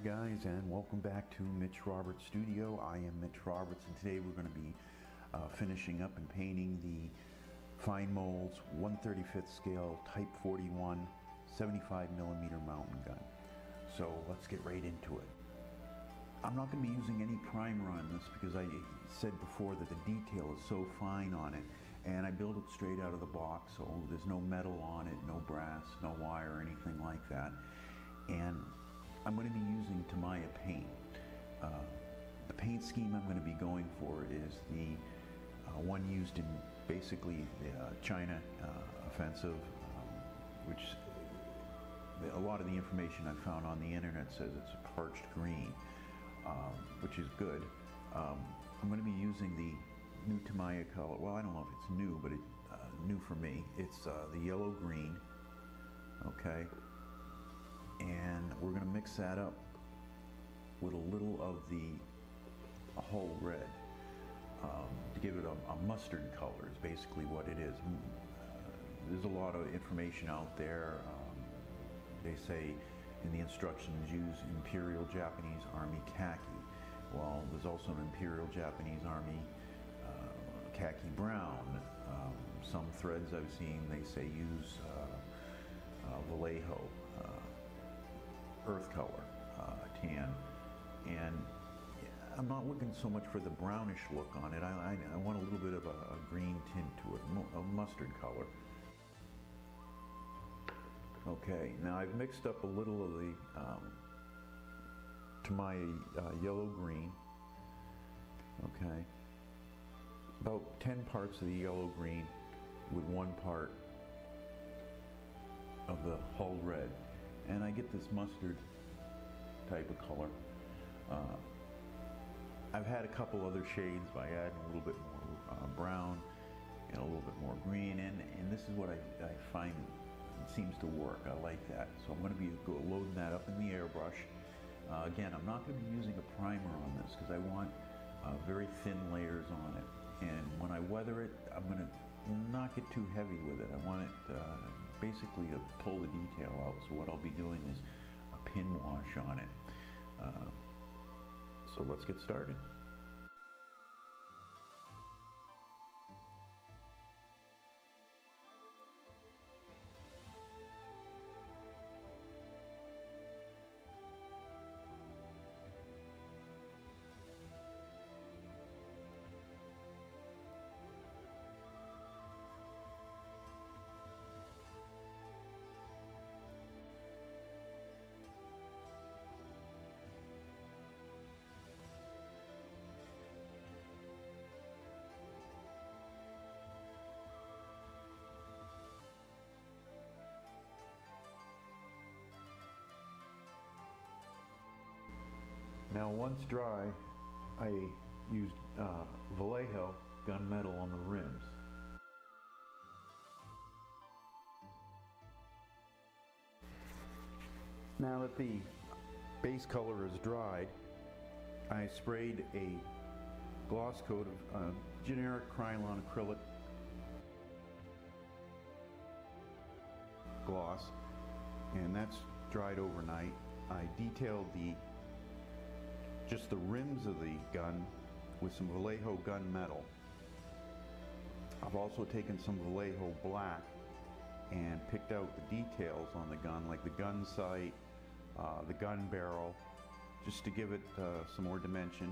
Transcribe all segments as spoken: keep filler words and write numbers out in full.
guys, and welcome back to Mitch Roberts Studio. I am Mitch Roberts, and today we're going to be uh, finishing up and painting the FineMold's one thirty-fifth scale Type forty-one seventy-five millimeter mountain gun. So let's get right into it. I'm not going to be using any primer on this because I said before that the detail is so fine on it, and I build it straight out of the box, so there's no metal on it, no brass, no wire or anything like that. And I'm going to be using Tamiya paint. Uh, the paint scheme I'm going to be going for is the uh, one used in basically the uh, China uh, offensive, um, which a lot of the information I found on the internet says it's a parched green, um, which is good. Um, I'm going to be using the new Tamiya color. Well, I don't know if it's new, but it's uh, new for me. It's uh, the yellow green. Okay. And we're going to mix that up with a little of the whole red um, to give it a, a mustard color is basically what it is. Uh, there's a lot of information out there. Um, they say in the instructions use Imperial Japanese Army khaki. Well, there's also an Imperial Japanese Army uh, khaki brown. Um, some threads I've seen, they say use uh, uh, Vallejo. Uh, earth color, uh, tan, and I'm not looking so much for the brownish look on it. I, I, I want a little bit of a, a green tint to it, a mustard color. Okay, now I've mixed up a little of the um, Tamiya uh, yellow green. Okay, about ten parts of the yellow green with one part of the hull red. And I get this mustard type of color. Uh, I've had a couple other shades by adding a little bit more uh, brown and a little bit more green, and, and this is what I, I find it seems to work. I like that. So I'm going to be loading that up in the airbrush. Uh, again, I'm not going to be using a primer on this because I want uh, very thin layers on it. And when I weather it, I'm going to not get too heavy with it. I want it uh, basically to pull the detail out. So what I'll be doing is a pin wash on it. Uh, so let's get started. Now once dry, I used uh, Vallejo gunmetal on the rims. Now that the base color is dried, I sprayed a gloss coat of uh, generic Krylon acrylic gloss, and that's dried overnight. I detailed the just the rims of the gun with some Vallejo gunmetal. I've also taken some Vallejo black and picked out the details on the gun, like the gun sight, uh, the gun barrel, just to give it uh, some more dimension.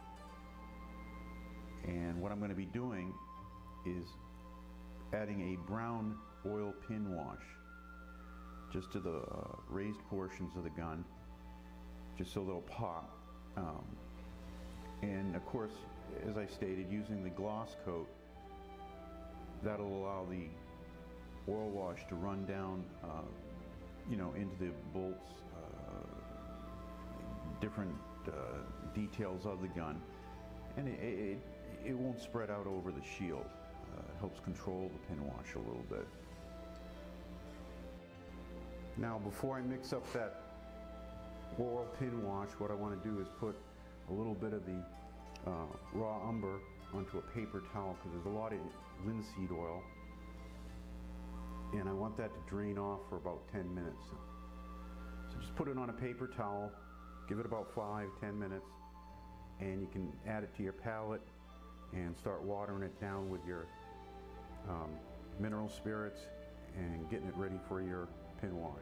And what I'm going to be doing is adding a brown oil pin wash just to the uh, raised portions of the gun, just so they'll pop. Um, and of course, as I stated, using the gloss coat, that'll allow the oil wash to run down, uh, you know, into the bolts, uh, different uh, details of the gun, and it, it, it won't spread out over the shield. Uh, it helps control the pin wash a little bit. Now, before I mix up that oil pin wash, what I want to do is put a little bit of the uh, raw umber onto a paper towel, because there's a lot of linseed oil, and I want that to drain off for about ten minutes. So just put it on a paper towel, give it about five, ten minutes, and you can add it to your palette and start watering it down with your um, mineral spirits and getting it ready for your pin wash.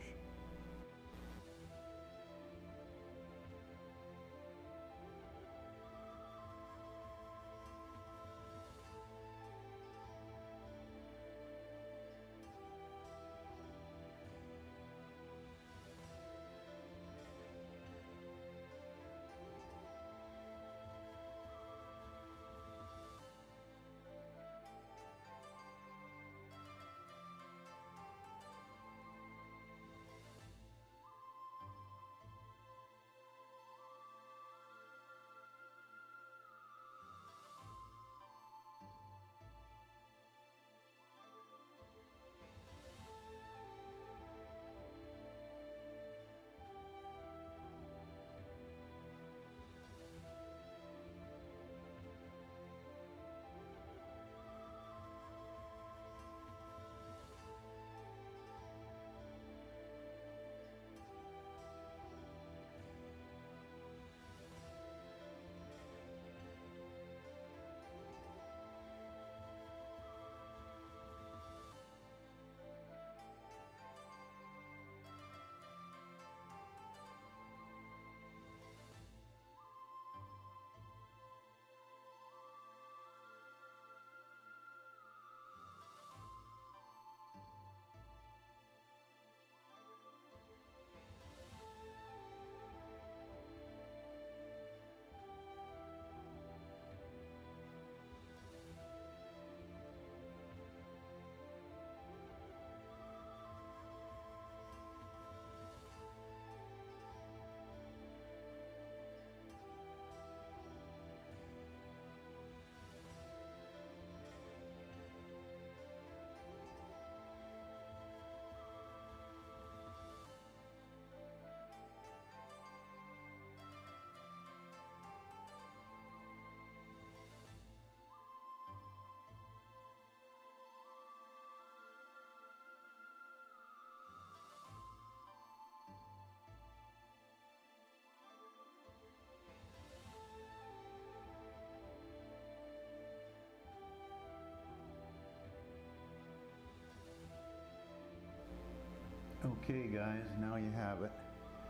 Okay guys, now you have it.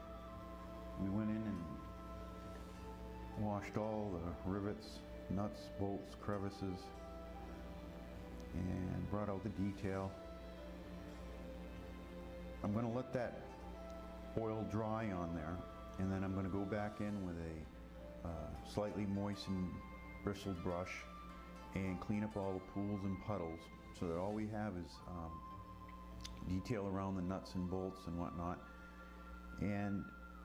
We went in and washed all the rivets, nuts, bolts, crevices, and brought out the detail. I'm going to let that oil dry on there, and then I'm going to go back in with a uh, slightly moistened bristled brush and clean up all the pools and puddles so that all we have is um, detail around the nuts and bolts and whatnot, and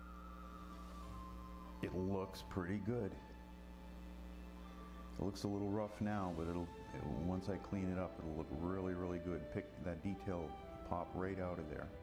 it looks pretty good. It looks a little rough now, but it'll, it, once I clean it up, it'll look really, really good. Pick that detail, pop right out of there.